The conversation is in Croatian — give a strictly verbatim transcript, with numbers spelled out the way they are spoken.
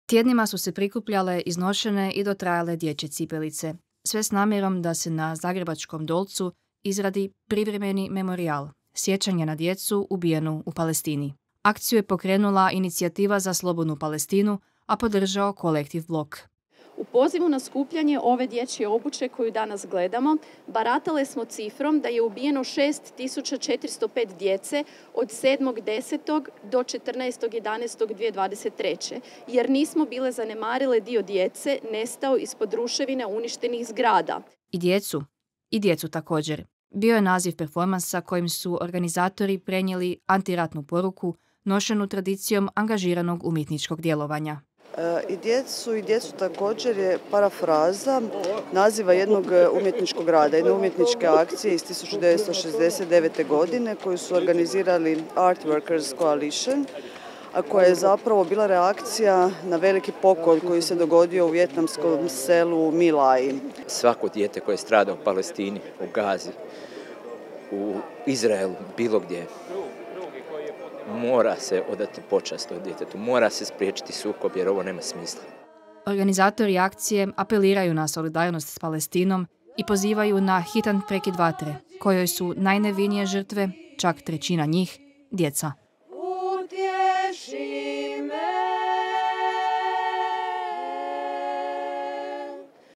Tjednima su se prikupljale, iznošene i dotrajale dječje cipelice, sve s namjerom da se na Zagrebačkom Dolcu izradi privremeni memorijal, sjećanje na djecu ubijenu u Palestini. Akciju je pokrenula Inicijativa za slobodnu Palestinu, a podržao kolektiv Blok. U pozivu na skupljanje ove dječje obuće koju danas gledamo, baratale smo cifrom da je ubijeno šest tisuća četiristo pet djece od sedmog desetog do četrnaestog jedanaestog dvije tisuće dvadeset treće. jer nismo bile zanemarile dio djece nestao ispod ruševina uništenih zgrada. I djecu. I djecu također. Bio je naziv performansa kojim su organizatori prenijeli antiratnu poruku nošenu tradicijom angažiranog umjetničkog djelovanja. I djecu i djecu također je parafraza naziva jednog umjetničkog rada, jedne umjetničke akcije iz tisuću devetsto šezdeset devete. godine koju su organizirali Art Workers Coalition, a koja je zapravo bila reakcija na veliki pokolj koji se dogodio u vijetnamskom selu My Lai. Svako dijete koje strada u Palestini, u Gazi, u Izraelu, bilo gdje, mora se odati počast od djetetu, mora se spriječiti sukob jer ovo nema smisla. Organizatori akcije apeliraju na solidarnost s Palestinom i pozivaju na hitan prekid vatre, kojoj su najnevinije žrtve, čak trećina njih, djeca.